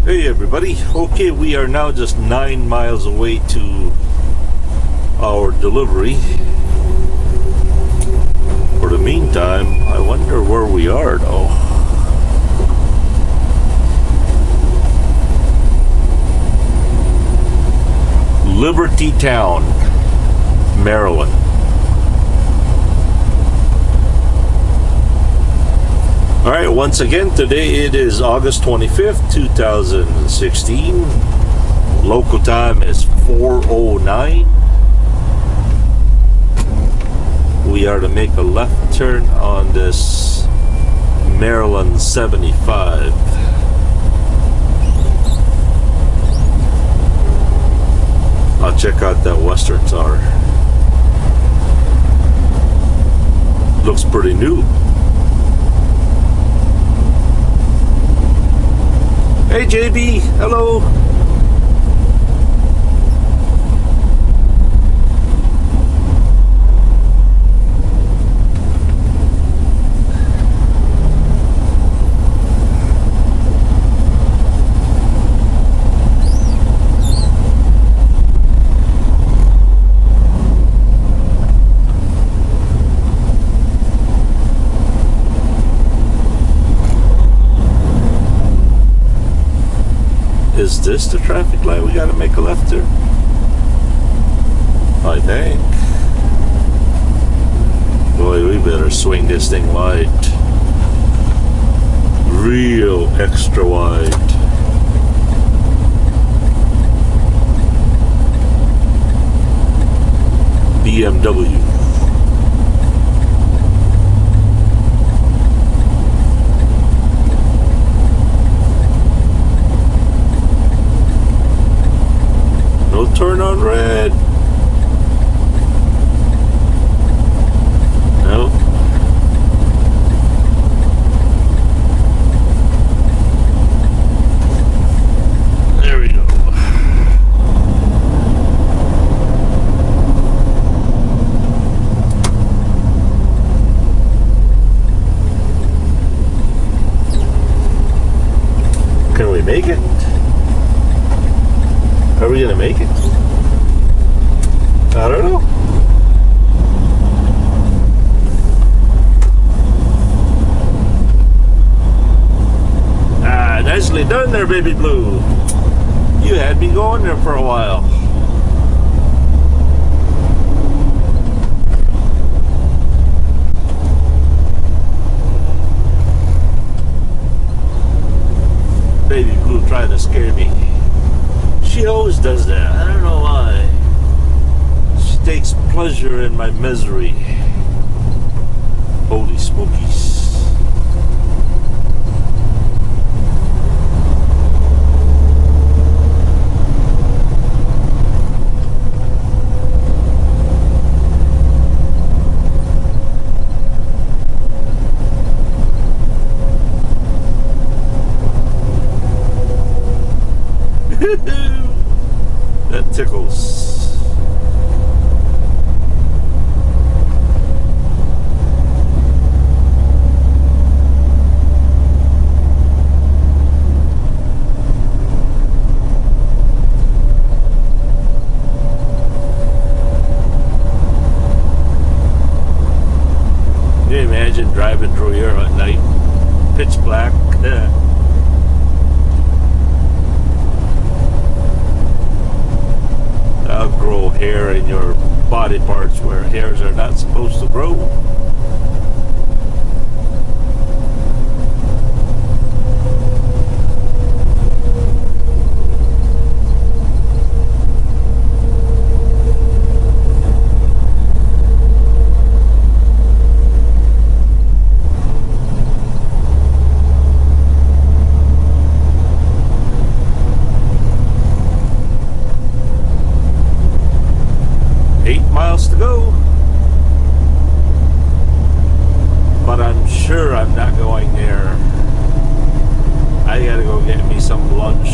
Hey everybody, okay, we are now just 9 miles away to our delivery. For the meantime, I wonder where we are though. Liberty Town, Maryland. Alright, once again, today it is August 25th, 2016. Local time is 4:09. We are to make a left turn on this Maryland 75. I'll check out that Western Star. Looks pretty new. Hey JB, hello. Is this the traffic light we gotta make a left turn? I think. Boy, we better swing this thing wide. Real extra wide. BMW. No turn on red. No. There we go. Can we make it? Are we gonna make it? I don't know. Ah, nicely done there, Baby Blue. You had me going there for a while. Baby Blue trying to scare me. She always does that. I don't know why. She takes pleasure in my misery. Holy smokies. That tickles. Can you imagine driving through here at night? Pitch black. That'll grow hair in your body parts where hairs are not supposed to grow. To go, but I'm sure I'm not going there. I gotta go get me some lunch.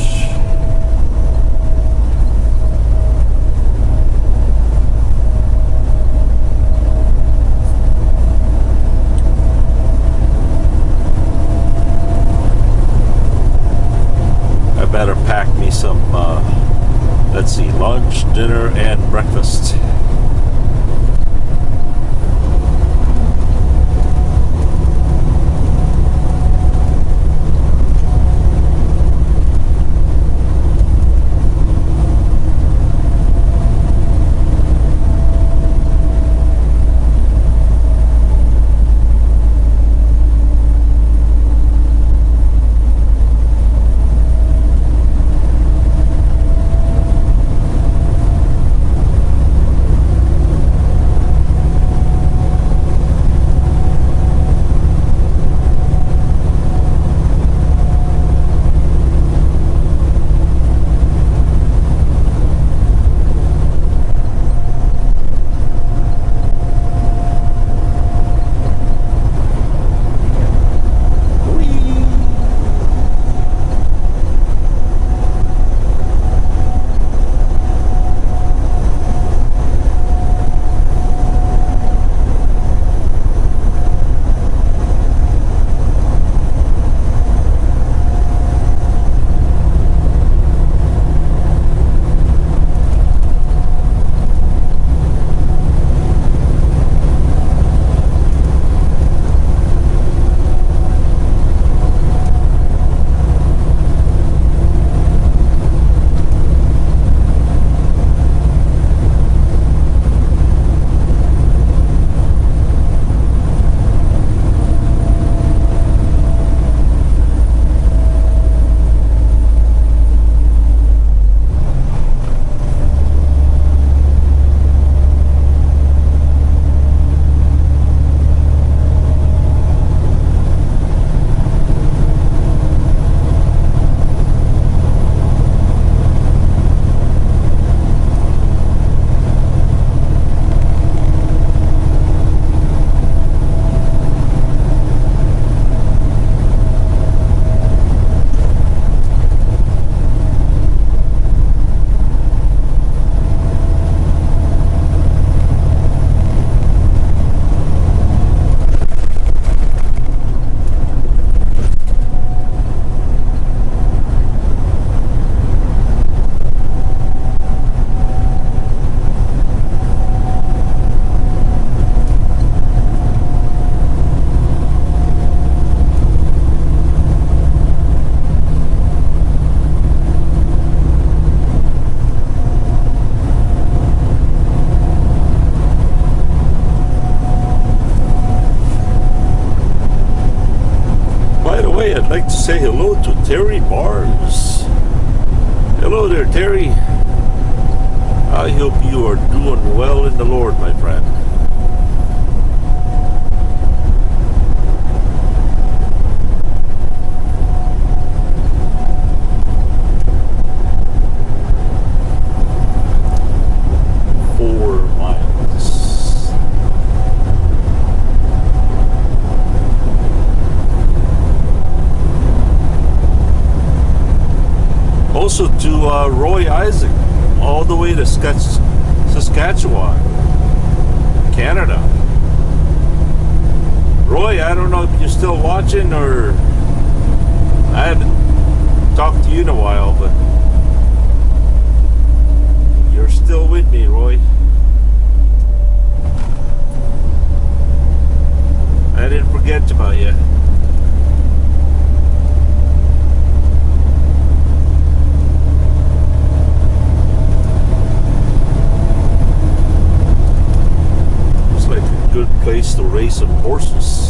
some, let's see, lunch, dinner, and breakfast. I'd like to say hello to Terry Barnes. Hello there, Terry. I hope you are doing well in the Lord, my friend. Also to Roy Isaac, all the way to Saskatchewan, Canada. Roy, I don't know if you're still watching, or I haven't talked to you in a while, but you're still with me, Roy. I didn't forget about you. Good place to raise some horses.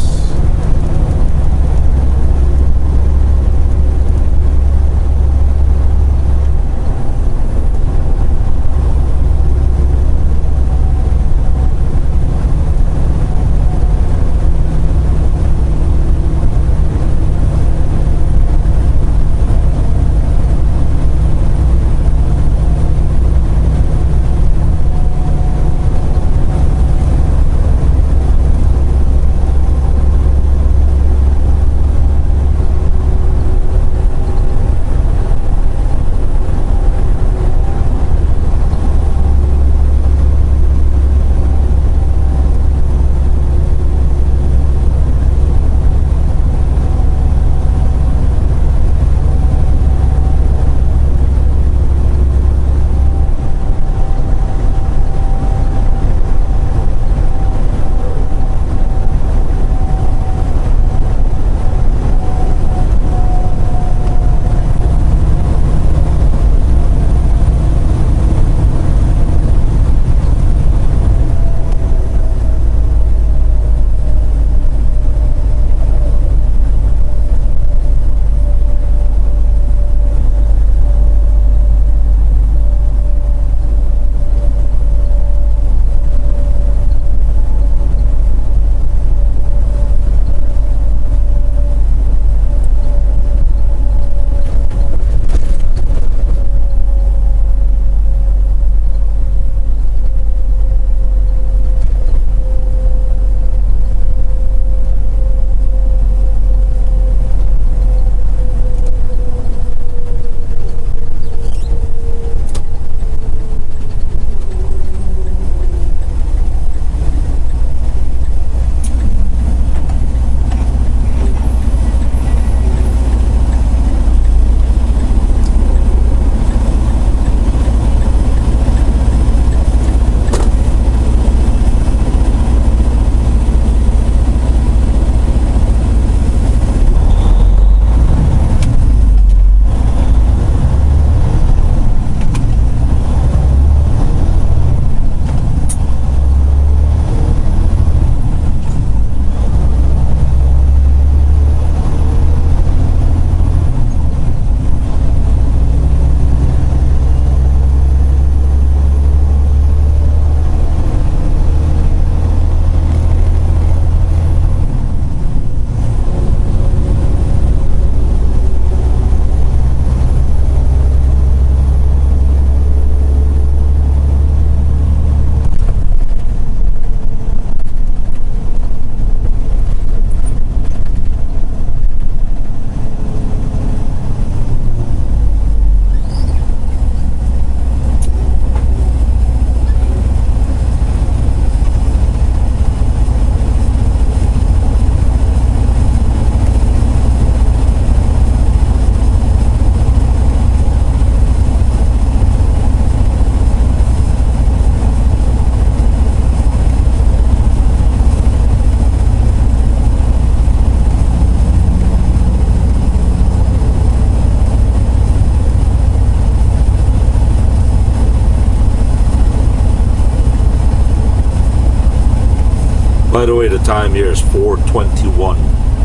the time here is 4:21.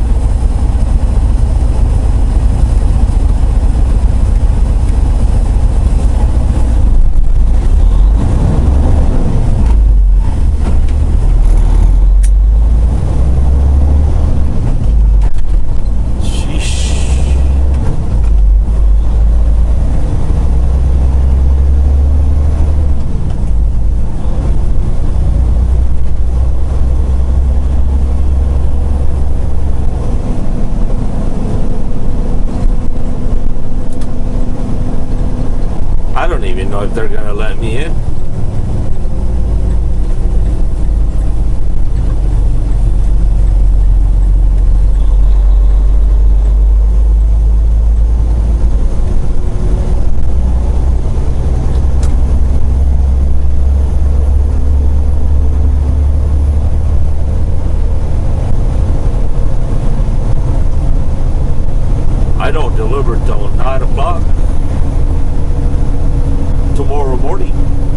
I don't even know if they're gonna let me in. I don't deliver till 9 o'clock tomorrow morning.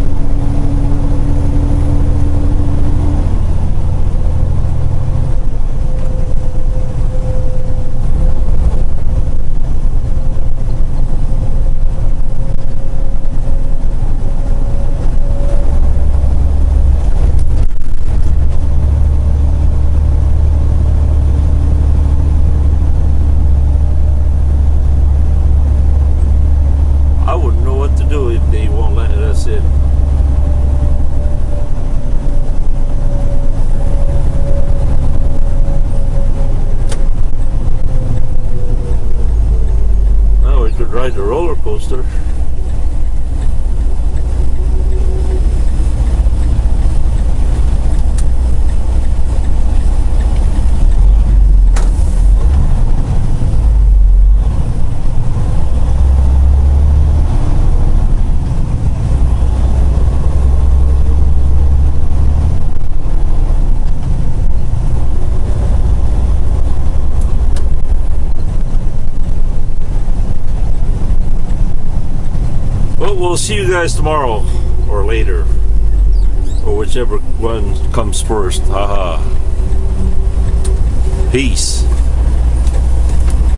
I wouldn't know what to do if they won't let us in. Now we could ride the roller coaster. Well, we'll see you guys tomorrow or later, or whichever one comes first. Haha. Peace.